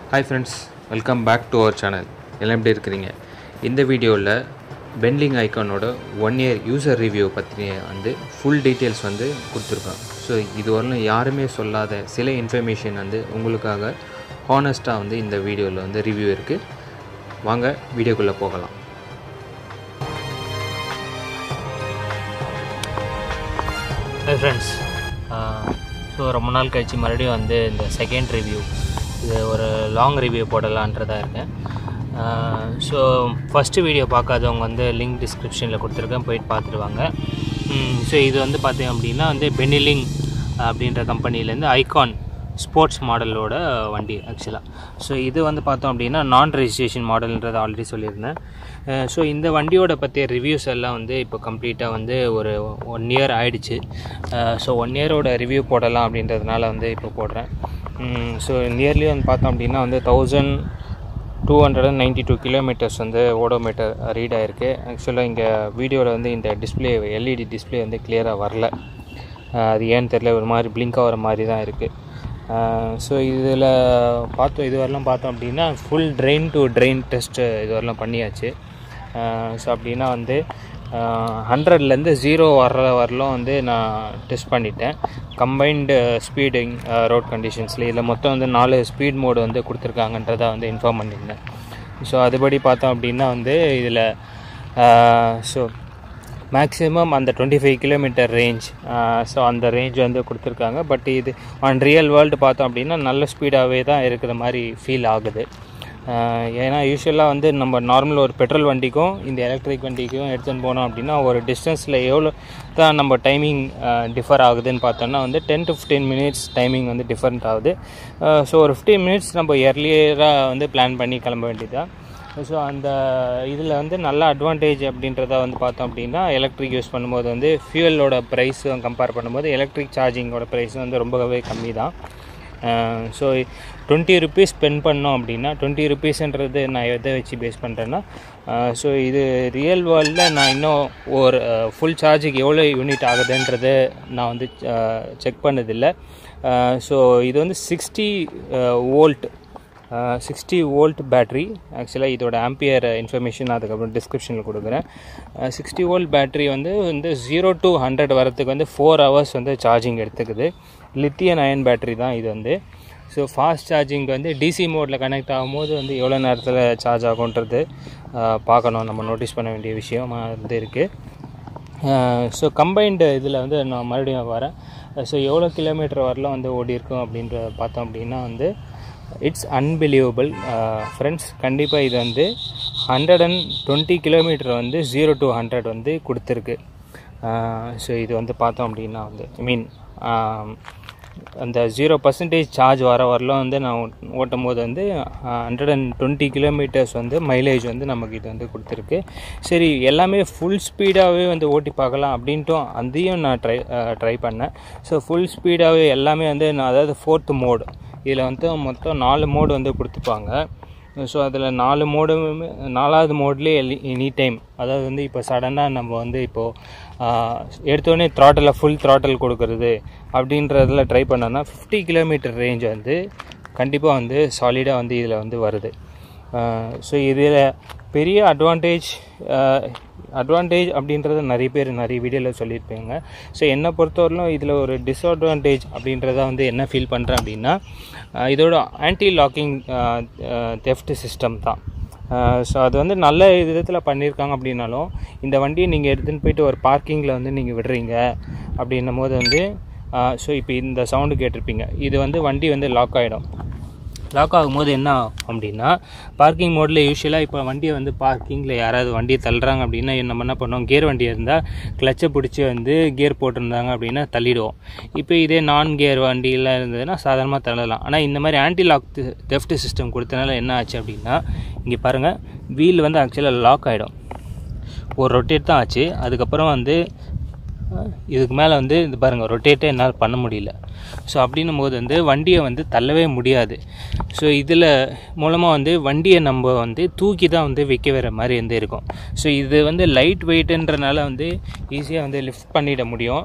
Hi friends, welcome back to our channel. எல்லாம் எப்படி இருக்கிறீங்க? இந்த வீடியோவில் பென்லிங் ஐக்கானோட 1 year யூசர் ரிவ்யூ பற்றின ஃபுல் டீட்டெயில்ஸ் கொடுத்துருக்கோம். ஸோ இதுவரையிலும் யாருமே சொல்லாத சில இன்ஃபர்மேஷன் உங்களுக்காக ஹானஸ்ட்டாக இந்த வீடியோவில் ரிவ்யூ இருக்குது. வாங்க வீடியோக்குள்ளே போகலாம். ஹை ஃப்ரெண்ட்ஸ், ஸோ ரொம்ப நாள் கழிச்சு மறுபடியும் இந்த செகண்ட் ரிவ்யூ, இது ஒரு லாங் ரிவ்யூ போடலான்றதாக இருக்கேன். ஸோ ஃபஸ்ட்டு வீடியோ பார்க்காதவங்க லிங்க் டிஸ்கிரிப்ஷனில் கொடுத்துருக்கேன், போயிட்டு பார்த்துருவாங்க. ஸோ இது பார்த்தீங்க அப்படின்னா பெனிலிங் அப்படின்ற கம்பெனிலேருந்து ஐகான் ஸ்போர்ட்ஸ் மாடலோட வண்டி ஆக்சுவலாக. ஸோ இது பார்த்தோம் அப்படின்னா நான் ரெஜிஸ்ட்ரேஷன் மாடல்ன்றதை ஆல்ரெடி சொல்லியிருந்தேன். ஸோ இந்த வண்டியோட பற்றிய ரிவ்யூஸ் எல்லாம் இப்போ கம்ப்ளீட்டாக ஒரு 1 year ஆகிடுச்சு. ஸோ 1 yearோட ரிவ்யூ போடலாம் அப்படின்றதுனால இப்போ போடுறேன். ஸோ நியர்லி பார்த்தோம் அப்படின்னா 1292 கிலோமீட்டர்ஸ் ஓடோமீட்டர் ரீட் ஆகிருக்கு. ஆக்சுவலாக இங்கே வீடியோவில் இந்த டிஸ்பிளே எல்இடி டிஸ்பிளே கிளியராக வரல. அது ஏன்னு தெரியல, ஒரு மாதிரி பிளிங்க் ஆகிற மாதிரி தான் இருக்குது. ஸோ இதில் இதுவரெல்லாம் பார்த்தோம் அப்படின்னா full drain to drain test இதுவரெல்லாம் பண்ணியாச்சு. ஸோ அப்படின்னா 100லேருந்து 0 வரலும் நான் டெஸ்ட் பண்ணிட்டேன். கம்பைன்டு ஸ்பீடிங் ரோட் கண்டிஷன்ஸில் இதில் மொத்தம் 4 ஸ்பீட் மோடு கொடுத்துருக்காங்கன்றதை இன்ஃபார்ம் பண்ணியிருந்தேன். ஸோ அதுபடி பார்த்தோம் அப்படின்னா இதில் ஸோ மேக்ஸிமம் அந்த 25 கிலோமீட்டர் ரேஞ்ச், ஸோ அந்த ரேஞ்ச் கொடுத்துருக்காங்க. பட் இது ஆன் ரியல் வேர்ல்டு பார்த்தோம் அப்படின்னா நல்ல ஸ்பீடாகவே தான் இருக்கிற மாதிரி ஃபீல் ஆகுது. ஏன்னா யூஸ்வலாக நம்ம நார்மல் ஒரு பெட்ரோல் வண்டிக்கும் இந்த எலக்ட்ரிக் வண்டிக்கும் எடுத்துன்னு போனோம் அப்படின்னா ஒரு டிஸ்டன்ஸில் எவ்வளோ தான் நம்ம டைமிங் டிஃபர் ஆகுதுன்னு பார்த்தோன்னா 10 to 15 minutes டைமிங் டிஃபரெண்ட் ஆகுது. ஸோ ஒரு 15 minutes நம்ம எர்லியராக பிளான் பண்ணி கிளம்ப வேண்டியதுதான். ஸோ அந்த இதில் நல்ல அட்வான்டேஜ் அப்படின்றத பார்த்தோம் அப்படின்னா எலக்ட்ரிக் யூஸ் பண்ணும்போது ஃபியூவலோட ப்ரைஸும் கம்பேர் பண்ணும்போது எலக்ட்ரிக் சார்ஜிங்கோட ப்ரைஸும் ரொம்பவே கம்மி தான். ஸோ 20 rupees ஸ்பெண்ட் பண்ணோம் அப்படின்னா 20 rupeesன்றது நான் எதை வச்சு பேஸ் பண்ணுறேன்னா, ஸோ இது ரியல் வேர்ல்டில் நான் இன்னும் ஒரு ஃபுல் சார்ஜுக்கு எவ்வளோ யூனிட் ஆகுதுன்றது நான் செக் பண்ணதில்லை. ஸோ இது 60 volt பேட்ரி. ஆக்சுவலாக இதோட ஆம்பியர் இன்ஃபர்மேஷன் அதுக்கப்புறம் டிஸ்கிரிப்ஷனில் கொடுக்குறேன். 60 volt பேட்ரி 0 to 100 வரத்துக்கு 4 hours சார்ஜிங் எடுத்துக்குது. லித்தியம் அயன் பேட்ரி தான் இது. ஸோ ஃபாஸ்ட் சார்ஜிங்க்கு டிசி மோடில் கனெக்ட் ஆகும்போது எவ்வளோ நேரத்தில் சார்ஜ் ஆகுன்றது பார்க்கணும், நம்ம நோட்டீஸ் பண்ண வேண்டிய விஷயமாக இருக்குது. ஸோ கம்பைன்டு இதில் நான் மறுபடியும் வரேன். ஸோ எவ்வளோ கிலோமீட்டர் வரலாம் ஓடி இருக்கும் அப்படின்ற பார்த்தோம் அப்படின்னா இட்ஸ் அன்பிலீவபிள் ஃப்ரெண்ட்ஸ். கண்டிப்பாக இது 120 கிலோமீட்டர் 0 to 100 கொடுத்துருக்கு. ஸோ இது பார்த்தோம் அப்படின்னா ஐ மீன் அந்த 0% சார்ஜ் வரலாம் நான் ஓட்டும் போது 120 கிலோமீட்டர்ஸ் மைலேஜ் நமக்கு இது கொடுத்துருக்கு. சரி, எல்லாமே ஃபுல் ஸ்பீடாகவே ஓட்டி பார்க்கலாம் அப்படின்ட்டும் அதையும் நான் ட்ரை பண்ணேன். ஸோ ஃபுல் ஸ்பீடாகவே எல்லாமே நான் அதாவது 4th மோடு, இதில் மொத்தம் 4 மோடு கொடுத்துப்பாங்க. ஸோ அதில் 4 மோடுமே 4வது மோட்லேயே எனி டைம், அதாவது இப்போ சடனாக நம்ம இப்போது எடுத்தோடனே த்ராட்டில் ஃபுல் த்ராட்டில் கொடுக்குறது அப்படின்றதில் ட்ரை பண்ணோன்னா 50 கிலோமீட்டர் ரேஞ்ச் கண்டிப்பாக சாலிடாக இதில் வருது. ஸோ இதில் பெரிய அட்வான்டேஜ் அப்படின்றத நிறைய பேர் நிறைய வீடியோவில் சொல்லியிருப்பாங்க. ஸோ என்னை பொறுத்தவரையிலும் இதில் ஒரு டிஸ்அட்வான்டேஜ் அப்படின்றத என்ன ஃபீல் பண்ணுறேன் அப்படின்னா இதோட ஆன்டி லாக்கிங் தெஃப்ட் சிஸ்டம் தான். ஸோ அது நல்ல விதத்தில் பண்ணியிருக்காங்க அப்படின்னாலும் இந்த வண்டியை நீங்கள் எடுத்துன்னு போயிட்டு ஒரு பார்க்கிங்கில் நீங்கள் விடுறீங்க அப்படின்னும் போது ஸோ இப்போ இந்த சவுண்டு கேட்டிருப்பீங்க, இது வண்டி லாக் ஆகிடும். லாக் ஆகும்போது என்ன அப்படின்னா பார்க்கிங் மோடில் யூஸ்வலாக இப்போ வண்டியை பார்க்கிங்கில் யாராவது வண்டியை தள்ளுறாங்க அப்படின்னா நம்ம என்ன பண்ணுவோம், கியர் வண்டி இருந்தால் கிளச்சை பிடிச்சி கியர் போட்டிருந்தாங்க அப்படின்னா தள்ளிடுவோம். இப்போ இதே நான் கியர் வண்டியெலாம் இருந்ததுன்னா சாதாரணமாக தள்ளலாம். ஆனால் இந்த மாதிரி ஆன்டி லாக் தெஃப்ட் சிஸ்டம் கொடுத்தனால என்ன ஆச்சு அப்படின்னா இங்கே பாருங்கள், வீல் ஆக்சுவலாக லாக் ஆகிடும். ஒரு ரொட்டேட் தான் ஆச்சு. அதுக்கப்புறம் இதுக்கு மேலே இது பாருங்கள், ரொட்டேட்டே என்னால் பண்ண முடியல. ஸோ அப்படின்னும் போது வண்டியை தள்ளவே முடியாது. ஸோ இதில் மூலமாக வண்டியை நம்ம தூக்கி தான் வைக்க வர மாதிரி இருக்கும். ஸோ இது லைட் வெயிட்டுன்றனால ஈஸியாக லிஃப்ட் பண்ணிட முடியும்.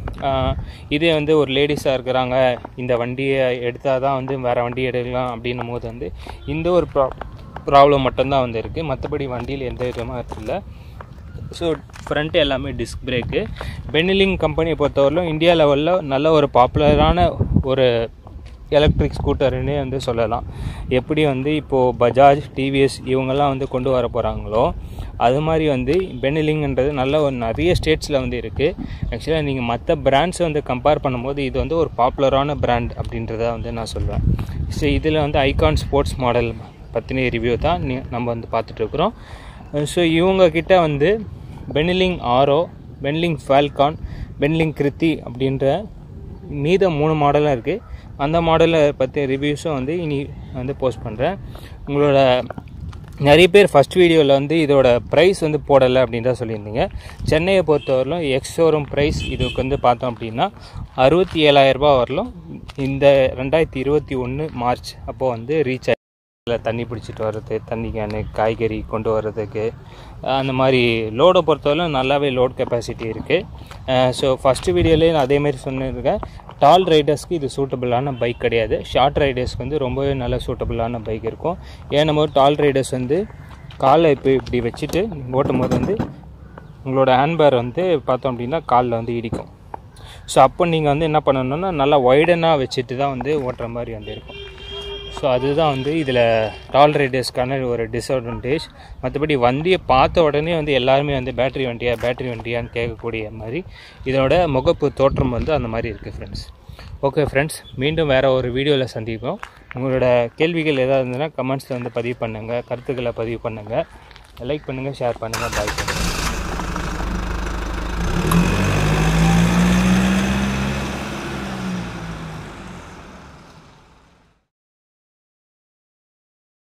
இதே வந்து ஒரு லேடிஸாக இருக்கிறாங்க, இந்த வண்டியை எடுத்தால் தான் வந்து வேறு வண்டி எடுக்கலாம் அப்படின்னும் போது வந்து இந்த ஒரு ப்ராப்ளம் மட்டும்தான் வந்து இருக்குது. மற்றபடி வண்டியில் எந்த விதமாக இல்லை. ஸோ ஃப்ரண்ட்டு எல்லாமே டிஸ்க் பிரேக்கு. பென்லிங் கம்பெனியை பொறுத்தவரையிலும் இந்தியா லெவலில் நல்ல ஒரு பாப்புலரான ஒரு எலக்ட்ரிக் ஸ்கூட்டர்னே வந்து சொல்லலாம். எப்படி வந்து இப்போது பஜாஜ், டிவிஎஸ் இவங்கெல்லாம் வந்து கொண்டு வர போகிறாங்களோ அது மாதிரி வந்து பென்லிங்ன்றது நல்ல ஒரு நிறைய ஸ்டேட்ஸில் வந்து இருக்குது. ஆக்சுவலாக நீங்கள் மற்ற பிராண்ட்ஸை வந்து கம்பேர் பண்ணும்போது இது வந்து ஒரு பாப்புலரான பிராண்ட் அப்படின்றத வந்து நான் சொல்லுவேன். ஸோ இதில் வந்து ஐகான் ஸ்போர்ட்ஸ் மாடல் பற்றின ரிவ்யூ தான் நம்ம வந்து பார்த்துட்ருக்குறோம். ஸோ இவங்கக்கிட்ட வந்து பென்லிங் ஆரோ, பென்லிங் ஃபால்கான், பென்லிங் கிருத்தி அப்படின்ற மீத 3 மாடலும் இருக்குது. அந்த மாடலை பற்றி ரிவ்யூஸும் வந்து இனி வந்து போஸ்ட் பண்ணுறேன். உங்களோட நிறைய பேர் ஃபஸ்ட் வீடியோவில் வந்து இதோட ப்ரைஸ் வந்து போடலை அப்படின்னு தான் சொல்லியிருந்தீங்க. சென்னையை பொறுத்தவரையிலும் எக்ஸ் ஷோரூம் ப்ரைஸ் இதுக்கு வந்து பார்த்தோம் அப்படின்னா 67,000 வரலும் இந்த 2021 மார்ச் அப்போது வந்து ரீச் தண்ணி பிடிச்சிட்டு வர்றது, தண்ணி கேனு, காய்கறி கொண்டு வர்றதுக்கு, அந்த மாதிரி லோடை பொறுத்தவரைக்கும் நல்லாவே லோட் கெப்பாசிட்டி இருக்குது. ஸோ ஃபஸ்ட்டு வீடியோலேயே நான் அதேமாரி சொன்னிருக்கேன், டால் ரைடர்ஸ்க்கு இது சூட்டபிளான பைக் கிடையாது. ஷார்ட் ரைடர்ஸ்க்கு வந்து ரொம்பவே நல்ல சூட்டபிளான பைக் இருக்கும். ஏன்னா டால் ரைடர்ஸ் வந்து காலை இப்போ இப்படி வச்சுட்டு ஓட்டும் போது வந்து உங்களோட ஹேண்ட்பேர் வந்து பார்த்தோம் அப்படின்னா காலில் வந்து இடிக்கும். ஸோ அப்போ நீங்கள் வந்து என்ன பண்ணணுன்னா நல்லா வைடனாக வச்சுட்டு தான் வந்து ஓட்டுற மாதிரி வந்து இருக்கும். ஸோ அதுதான் வந்து இதில் டால் ரைடர்ஸ்க்கான ஒரு டிஸ்அட்வான்டேஜ். மற்றபடி வண்டியை பார்த்த உடனே வந்து எல்லாருமே வந்து பேட்ரி வண்டியான்னு கேட்கக்கூடிய மாதிரி இதோட முகப்பு தோற்றம் வந்து அந்த மாதிரி இருக்குது ஃப்ரெண்ட்ஸ். ஓகே ஃப்ரெண்ட்ஸ், மீண்டும் வேறு ஒரு வீடியோவில் சந்திப்போம். உங்களோட கேள்விகள் எதாவது இருந்ததுன்னா கமெண்ட்ஸில் வந்து பதிவு பண்ணுங்கள், கருத்துக்களை பதிவு பண்ணுங்கள், லைக் பண்ணுங்கள், ஷேர் பண்ணுங்கள். பாய்.